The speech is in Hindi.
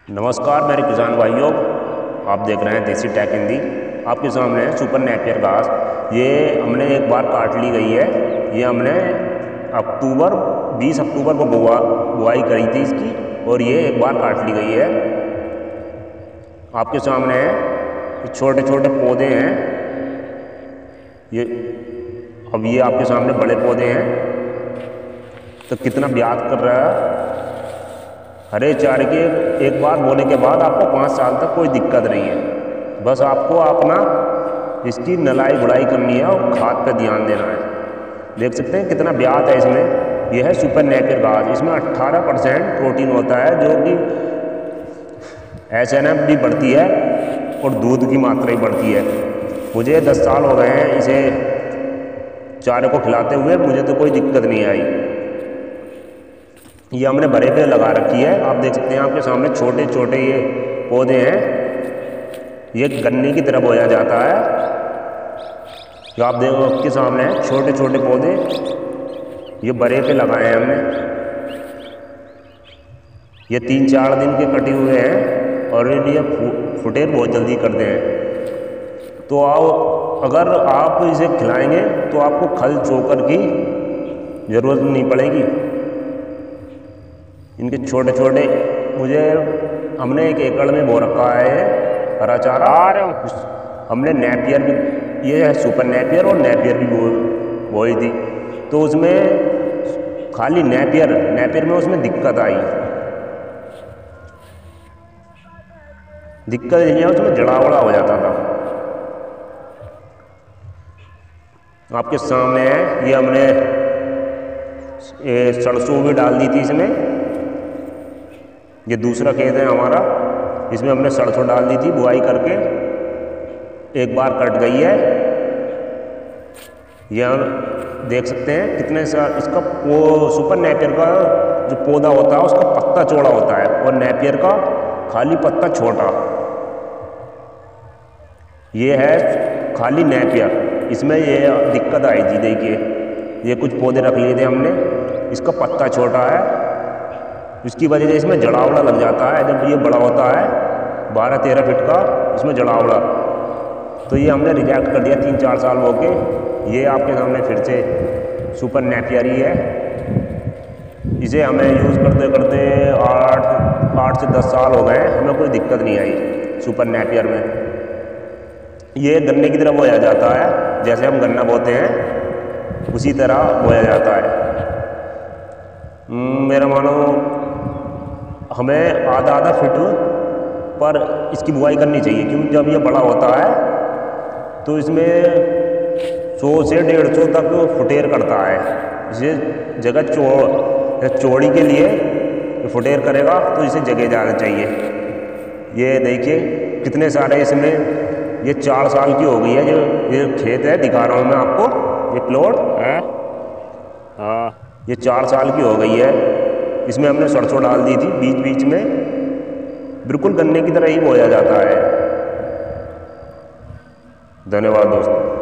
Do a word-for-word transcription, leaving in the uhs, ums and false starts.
नमस्कार मेरे किसान भाइयों, आप देख रहे हैं देसी टेक हिंदी। आपके सामने है सुपर नेपियर घास। ये हमने एक बार काट ली गई है। ये हमने अक्टूबर बीस अक्टूबर को बुआ बुआई करी थी इसकी, और ये एक बार काट ली गई है। आपके सामने है छोटे छोटे पौधे हैं ये। अब ये आपके सामने बड़े पौधे हैं, तो कितना ब्याज कर रहा है। हरे चारे के एक बार बोने के बाद आपको पाँच साल तक कोई दिक्कत नहीं है। बस आपको अपना इसकी नलाई गुड़ाई करनी है और खाद पे ध्यान देना है। देख सकते हैं कितना ब्याज है इसमें। यह है सुपर नेपियर घास। इसमें अट्ठारह परसेंट प्रोटीन होता है, जो कि एस एन एफ भी बढ़ती है और दूध की मात्रा भी बढ़ती है। मुझे दस साल हो गए हैं इसे चारे को खिलाते हुए, मुझे तो कोई दिक्कत नहीं आई। ये हमने बड़े पे लगा रखी है। आप देख सकते हैं आपके सामने छोटे छोटे ये पौधे हैं। ये गन्ने की तरह बोया जाता है। जो आप देखो आपके सामने है छोटे छोटे पौधे, ये बड़े पे लगाए हैं हमने। ये तीन चार दिन के कटे हुए हैं और ये फुटेर बहुत जल्दी करते हैं। तो आप अगर आप इसे खिलाएंगे तो आपको खल चोकर की ज़रूरत नहीं पड़ेगी। इनके छोटे छोटे मुझे हमने एक एकड़ में बो रखा है हरा चारा। हमने नेपियर भी, ये है सुपर नेपियर और नेपियर भी बो बोई थी। तो उसमें खाली नेपियर नेपियर में उसमें दिक्कत आई। दिक्कत ये है उसमें जड़ावड़ा हो जाता था। आपके सामने है ये हमने ये सरसों भी डाल दी थी इसमें। ये दूसरा खेत है हमारा, इसमें हमने सरसों डाल दी थी बुआई करके। एक बार कट गई है। ये हम देख सकते हैं कितने सा इसका वो सुपर नेपियर का जो पौधा होता है उसका पत्ता चौड़ा होता है, और नेपियर का खाली पत्ता छोटा। ये है खाली नेपियर। इसमें ये दिक्कत आई थी। देखिए ये कुछ पौधे रख लिए थे हमने, इसका पत्ता छोटा है, इसकी वजह से इसमें जड़ावड़ा लग जाता है। जब ये बड़ा होता है बारह तेरह फीट का, इसमें जड़ावड़ा, तो ये हमने रिजेक्ट कर दिया तीन चार साल हो के। ये आपके सामने फिर से सुपर नेपियर ही है। इसे हमें यूज़ करते करते आठ आठ से दस साल हो गए, हमें कोई दिक्कत नहीं आई सुपर नेपियर में। ये गन्ने की तरह बोया जाता है, जैसे हम गन्ना बोते हैं उसी तरह बोया जाता है। मेरा मानो हमें आधा आधा फिट पर इसकी बुआई करनी चाहिए, क्योंकि जब ये बड़ा होता है तो इसमें सौ से डेढ़ सौ तक फुटेर करता है। इसे जगह चौ चौड़ी के लिए फुटेर करेगा तो इसे जगह जाना चाहिए। ये देखिए कितने सारे इसमें, ये चार साल की हो गई है। जो ये खेत है दिखा रहा हूँ मैं आपको, ये प्लॉट है हाँ, ये चार साल की हो गई है। इसमें हमने सरसों डाल दी थी बीच बीच में। बिल्कुल गन्ने की तरह ही बोया जाता है। धन्यवाद दोस्तों।